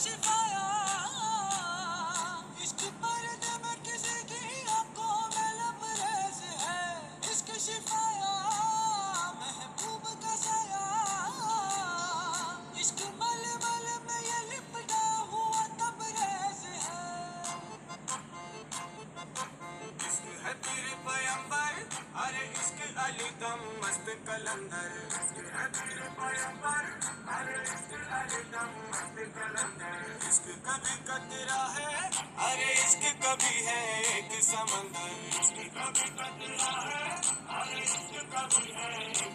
शिफाया, इश्क पर्दे में किसी की आंखों में लबरेज है, इश्क शिफाया महबूब का साया, इश्क मलमल में ये लिपटा हुआ तबरेज है। इश्क है पीर पैगंबर, अरे इश्क अली दम मस्त कलंदर, इश्क है पीर पैगंबर, अरे इश्क अली दम मस्त कलंदर, इश्क कभी कतरा है, अरे इश्क कभी है एक समंदर, इश्क कभी कतरा है, अरे इश्क कभी है एक